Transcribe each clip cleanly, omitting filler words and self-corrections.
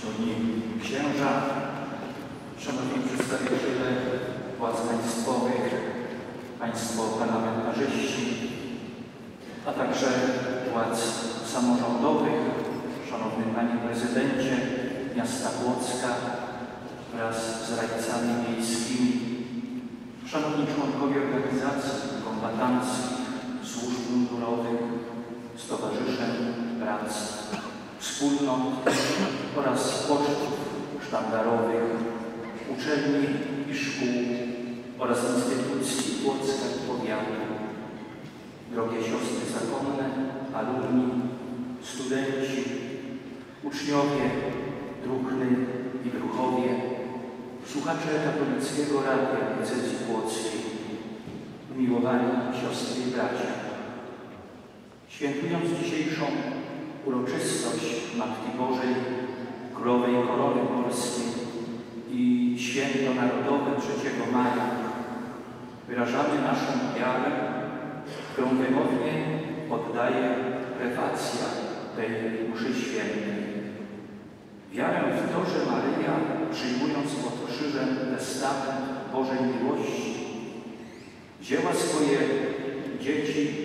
Czcigodni księża, szanowni przedstawiciele władz państwowych, państwo parlamentarzyści, a także władz samorządowych, szanowny panie prezydencie miasta Płocka wraz z radcami miejskimi, szanowni członkowie organizacji kombatanckich, służb mundurowych, stowarzyszeń, prac, wspólnot oraz pocztów sztandarowych, uczelni i szkół oraz instytucji Płocka i powiatu, drogie siostry zakonne, alumni, studenci, uczniowie, druhny i druhowie, słuchacze Katolickiego Radia Diecezji Płockiej, umiłowani siostry i bracia. Świętując dzisiejszą uroczystość Matki Bożej, Królowej Korony Polskiej i Święto Narodowe 3 maja, wyrażamy naszą wiarę, którą wymownie oddaje prefacja tej mszy świętej. Wiarę w to, że Maryja, przyjmując pod krzyżem testament Bożej miłości, wzięła swoje dzieci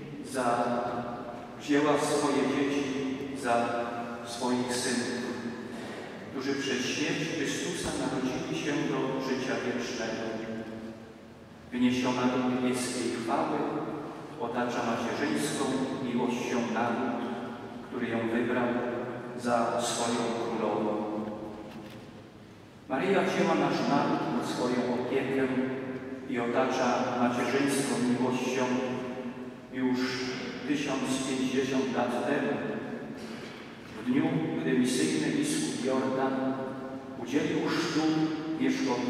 za swoich synów, którzy przez śmierć Chrystusa narodzili się do życia wiecznego. Wyniesiona do niebieskiej chwały, otacza macierzyńską miłością naród, który ją wybrał za swoją królową. Maryja wzięła nasz naród pod swoją opiekę i otacza macierzyńską miłością już 1050 lat temu, w dniu, gdy misyjny biskup Jordan udzielił chrztu Mieszkowi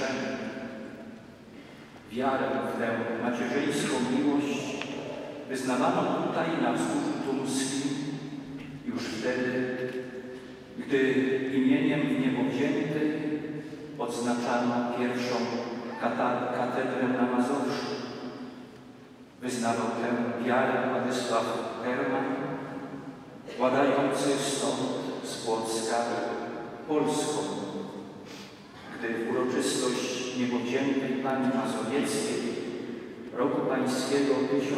I. Wiarę w tę macierzyńską miłość wyznawano tutaj na Wzgórzu Tumskim już wtedy, gdy imieniem w niebo wzięty odznaczano pierwszą katedrę na Mazowszu. Wyznawał tę wiarę Władysław Herman, władający stąd z Płocka Polską, gdy w uroczystość niebowziętej Pani Mazowieckiej roku pańskiego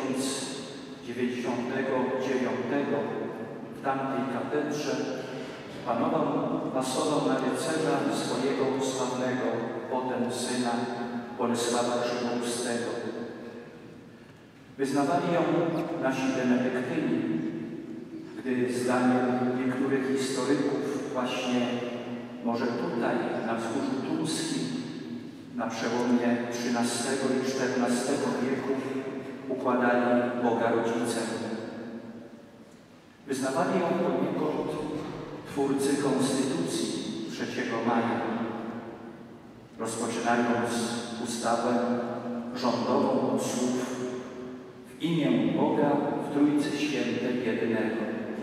1099 w tamtej katedrze pasował na rycerza swojego sławnego potem syna Bolesława Krzywoustego. Wyznawali ją nasi benedyktyni, gdy zdaniem niektórych historyków właśnie może tutaj, na Wzgórzu Tumskim, na przełomie XIII i XIV wieku układali Boga Rodzicę. Wyznawali ją poniekąd twórcy Konstytucji 3 maja, rozpoczynając ustawę rządową od słów: w imię Boga w Trójcy Świętej jednego.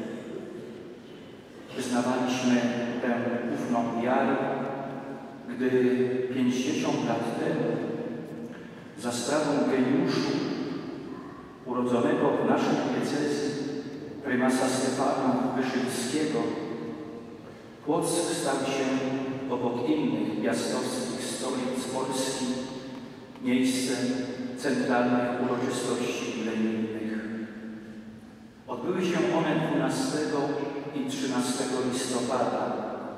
Wyznawaliśmy tę ufną wiarę, gdy 50 lat temu za sprawą geniuszu urodzonego w naszej diecezji prymasa Stefana Wyszyńskiego Płock stał się obok innych piastowskich stolic Polski miejscem centralnych uroczystości milenijnych. Odbyły się one 12 i 13 listopada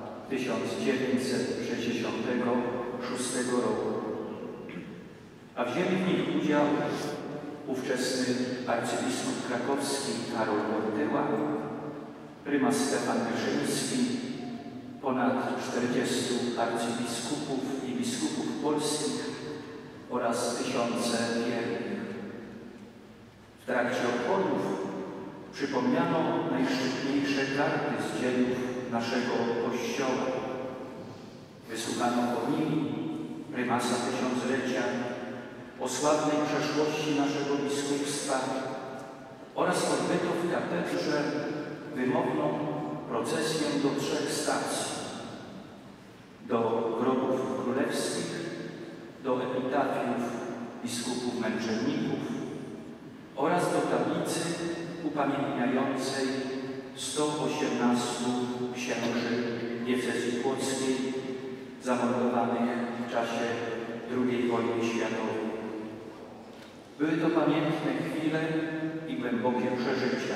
1966 roku, a wzięli w nich udział ówczesny arcybiskup krakowski Karol Wojtyła, prymas Stefan Wyszyński, ponad 40 arcybiskupów i biskupów polskich oraz tysiące wiernych. W trakcie obchodów przypomniano najszczytniejsze karty z dziejów naszego Kościoła. Wysłuchano homilii prymasa tysiąclecia o sławnej przeszłości naszego biskupstwa oraz odbyto w katedrze wymowną procesję do 3 stacji: do grobów królewskich, do epitafiów biskupów męczenników oraz do tablicy upamiętniającej 118 księży Płockiej, zamordowanych w czasie II wojny światowej. Były to pamiętne chwile i głębokie przeżycia.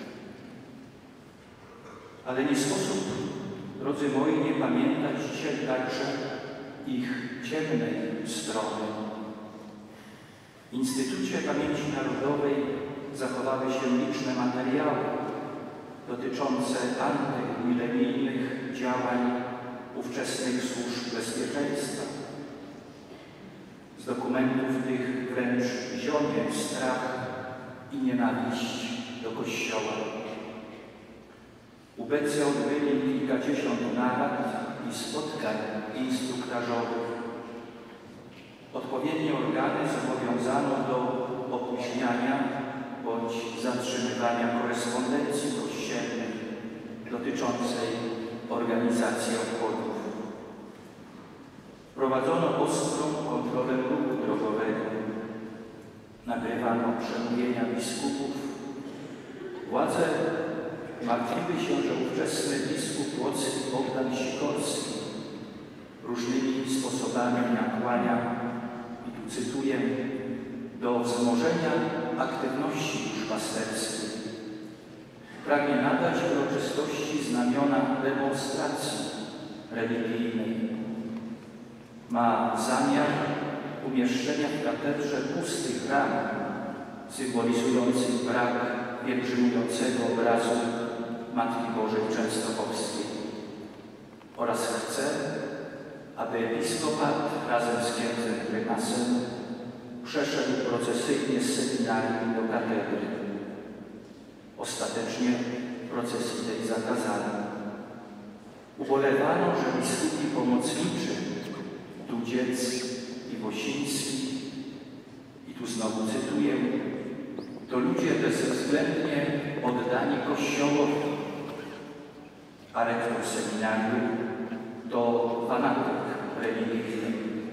Ale nie sposób, drodzy moi, nie pamiętać dzisiaj także ich ciemnej strony. W Instytucie Pamięci Narodowej zachowały się liczne materiały dotyczące antymilenijnych działań ówczesnych służb bezpieczeństwa. Z dokumentów tych wręcz zionie strach i nienawiść do Kościoła. Ubeccy odbyli kilkadziesiąt narad i spotkań instruktażowych. Odpowiednie organy zobowiązano do opóźniania bądź zatrzymywania korespondencji kościelnej dotyczącej organizacji obchodów. Prowadzono ostrą kontrolę ruchu drogowego. Nagrywano przemówienia biskupów. Władze martwiły się, że ówczesny biskup płocki Bogdan Sikorski różnymi sposobami nakłania, i tu cytuję, do wzmożenia aktywności duszpasterskiej. Pragnie nadać uroczystości znamiona demonstracji religijnej. Ma zamiar umieszczenia w katedrze pustych ram symbolizujących brak pielgrzymującego obrazu Matki Bożej Częstochowskiej oraz chce, aby episkopat razem z księdzem prymasem przeszedł procesyjnie z seminarium do katedry. Ostatecznie procesji tej zakazano. Ubolewano, że biskupi pomocniczy Dudziec i Wosiński, i tu znowu cytuję, to ludzie bezwzględnie oddani Kościołowi, a rektor seminarium to fanatyk religijny.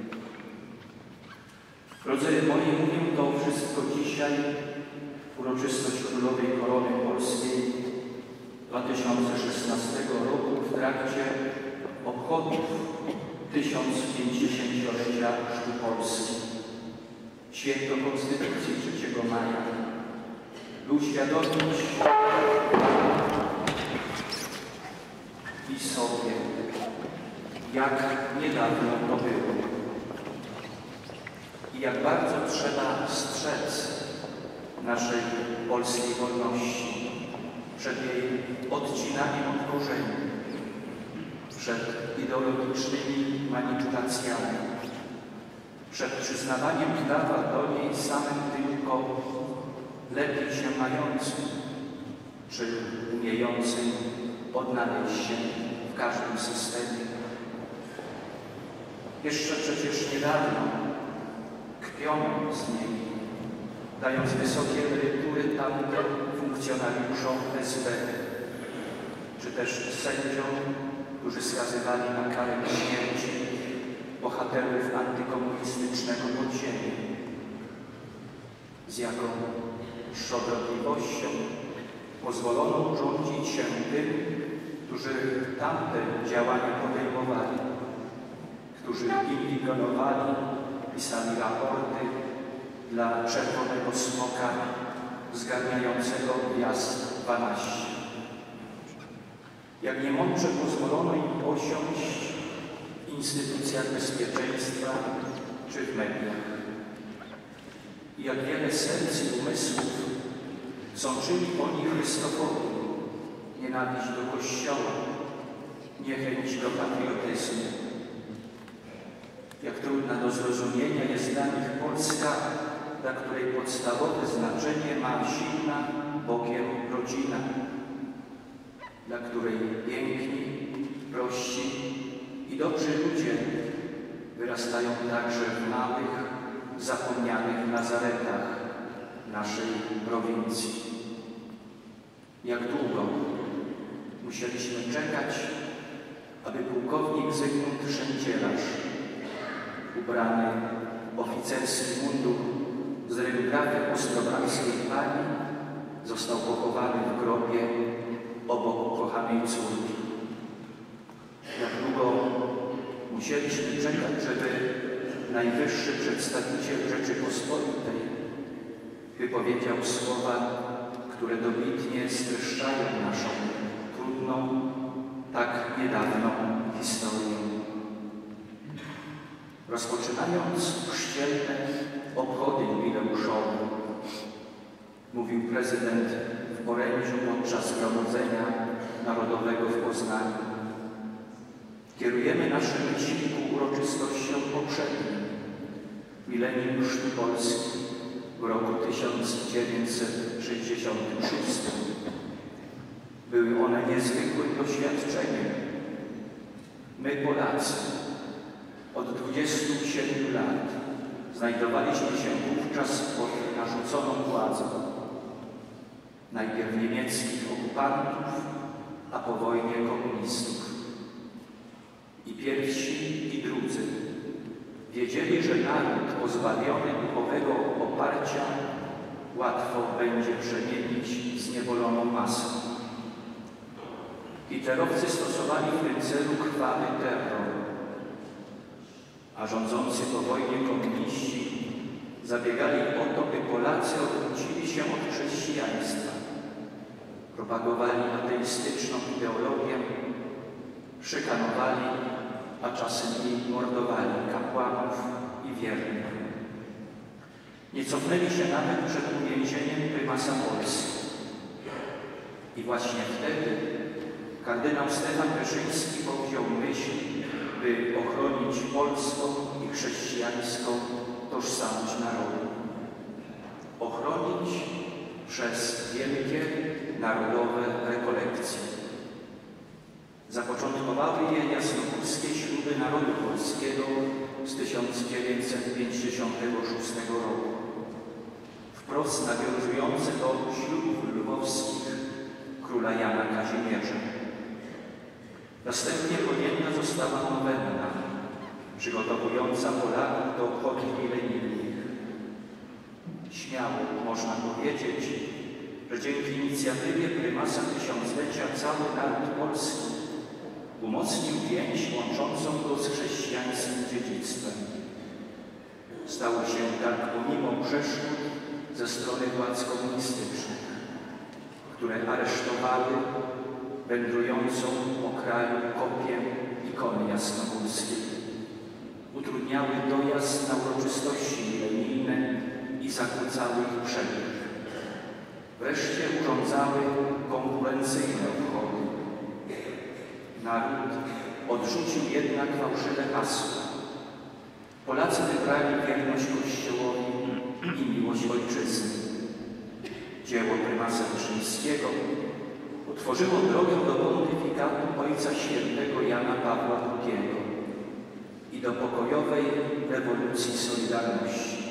Drodzy moi, mówię to wszystko dzisiaj, uroczystość Królowej Korony Polskiej 2016 roku w trakcie obchodów 1050-lecia Chrztu Polski, święto Konstytucji 3 maja, by uświadomić i sobie, jak niedawno to było i jak bardzo trzeba strzec naszej polskiej wolności przed jej odcinaniem od korzeni, przed ideologicznymi manipulacjami, przed przyznawaniem prawa do niej samym tylko lepiej się mającym, czy umiejącym odnaleźć się w każdym systemie. Jeszcze przecież niedawno kpiono z niej, dając wysokie emerytury tamtym funkcjonariuszom SB, czy też sędziom, którzy skazywali na karę śmierci bohaterów antykomunistycznego podziemia. Z jaką szczodrobliwością pozwolono urządzić się tym, którzy tamte działania podejmowali, którzy inwigilowali, pisali raporty dla Czerwonego Smoka zgarniającego Gwiazd 12. Jak niemądrze pozwolono im osiąść w instytucjach bezpieczeństwa czy w mediach. I jak wiele serc i umysłów sączyli oni Chrystofowi nienawiść do Kościoła, niechęć do patriotyzmu. Jak trudna do zrozumienia jest dla nich Polska, dla której podstawowe znaczenie ma silna Bogiem rodzina, dla której piękni, prości i dobrzy ludzie wyrastają także w małych, zapomnianych Nazaretach naszej prowincji. Jak długo musieliśmy czekać, aby pułkownik Zygmunt Szędzielarz, ubrany w oficerski mundur z ryngrafem ostrobrackiej pani, został pochowany w grobie obok kochanej córki. Jak długo musieliśmy czekać, żeby najwyższy przedstawiciel Rzeczypospolitej wypowiedział słowa, które dobitnie streszczają naszą trudną, tak niedawną historię. Rozpoczynając chrzcielne obchody jubileuszowe, mówił prezydent w orędziu podczas Zgromadzenia Narodowego w Poznaniu: kierujemy nasze myśli ku uroczystościom poprzednim, milenium Chrztu Polski w roku 1966. Były one niezwykłym doświadczeniem. My, Polacy, od 27 lat znajdowaliśmy się wówczas pod narzuconą władzą najpierw niemieckich okupantów, a po wojnie komunistów. I pierwsi, i drudzy wiedzieli, że naród pozbawiony duchowego oparcia łatwo będzie przemienić zniewoloną masę. Hitlerowcy stosowali w tym celu krwawy terror, a rządzący po wojnie komuniści zabiegali o to, by Polacy odwrócili się od chrześcijaństwa. Propagowali ateistyczną ideologię, szykanowali, a czasem i mordowali kapłanów i wiernych. Nie cofnęli się nawet przed uwięzieniem prymasa Polski. I właśnie wtedy kardynał Stefan Wyszyński powziął myśl, by ochronić polską i chrześcijańską tożsamość narodu. Ochronić przez wielkie narodowe rekolekcje. Zapoczątkowały je jasnogórskie śluby narodu polskiego z 1956 roku, wprost nawiązujące do ślubów lwowskich króla Jana Kazimierza. Następnie podjęta została nowenna, przygotowująca Polaków do obchodów milenijnych. Śmiało można powiedzieć, że dzięki inicjatywie prymasa tysiąclecia cały naród polski umocnił więź łączącą go z chrześcijańskim dziedzictwem. Stało się tak pomimo przeszkód ze strony władz komunistycznych, które aresztowały wędrującą po kraju kopię ikony jasnogórskiej, utrudniały dojazd na uroczystości milenijne i zakłócały ich przebieg. Wreszcie urządzały konkurencyjne obchody. Naród odrzucił jednak fałszywe hasła. Polacy wybrali wierność Kościołowi i miłość ojczyzny. Dzieło prymasa Wyszyńskiego otworzyło drogę do pontyfikatu Ojca Świętego Jana Pawła II i do pokojowej rewolucji Solidarności.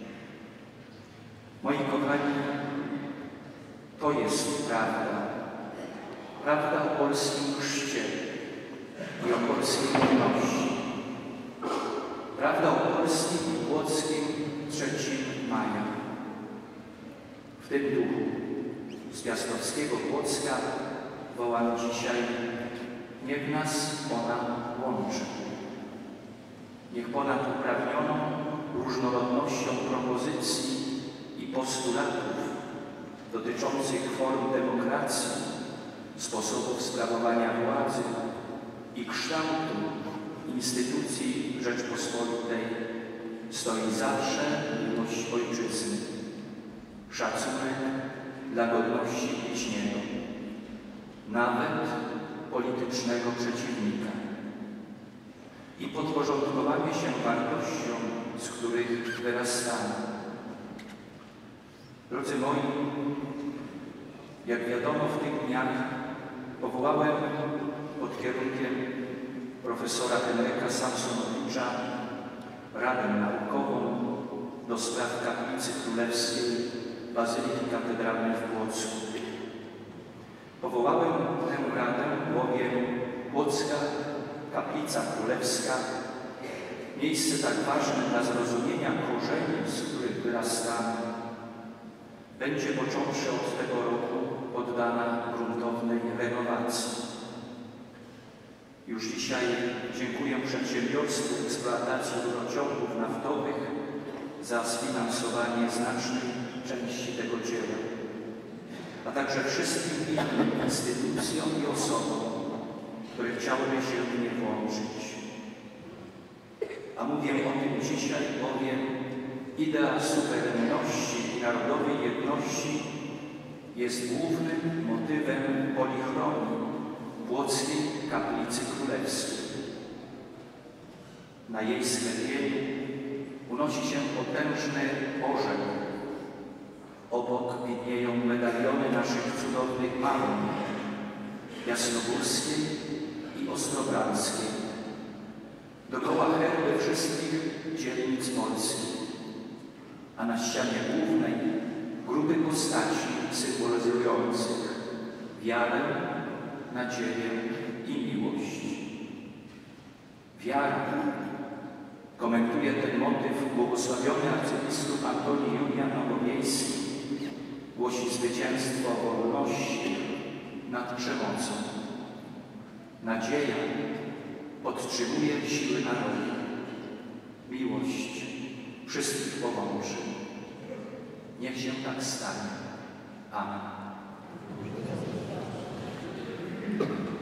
Moi kochani, to jest prawda. Prawda o polskim chrzcie i o polskiej wolności. Prawda o polskim i płockim 3 maja. W tym duchu z piastowskiego Płocka wołam dzisiaj: niech nas ona łączy. Niech ponad uprawnioną różnorodnością propozycji i postulatów dotyczących form demokracji, sposobów sprawowania władzy i kształtu instytucji Rzeczpospolitej stoi zawsze miłość ojczyzny, szacunek dla godności bliźniego, nawet politycznego przeciwnika, i podporządkowanie się wartościom, z których wyrastamy. Drodzy moi, jak wiadomo, w tych dniach powołałem pod kierunkiem profesora Henryka Samsonowicza Radę Naukową do spraw Kaplicy Królewskiej Bazyliki Katedralnej w Płocku. Powołałem tę radę, bowiem Płocka Kaplica Królewska, miejsce tak ważne dla zrozumienia korzeni, z których wyrastamy, będzie począwszy od tego roku poddana gruntownej renowacji. Już dzisiaj dziękuję przedsiębiorstwu eksploatacji rurociągów naftowych za sfinansowanie znacznej części tego dzieła, a także wszystkim innym instytucjom i osobom, które chciałyby się w nie włączyć. A mówię o tym dzisiaj, bowiem idea suwerenności i narodowej jedności jest głównym motywem polichronii Płockiej Kaplicy Królewskiej. Na jej sklepieniu unosi się potężny orzeł. Obok widnieją medaliony naszych cudownych pann jasnogórskiej i ostrobramskiej. Dookoła herby wszystkich dzielnic Polski, a na ścianie głównej grupy postaci symbolizujących wiarę, nadzieję i miłość. Wiara, komentuje ten motyw błogosławiony arcybiskup Antoni Julian Nowowiejski, głosi zwycięstwo wolności nad przemocą. Nadzieja podtrzymuje siły narodu. Miłość wszystkich połączy. Niech się tak stanie. Amen.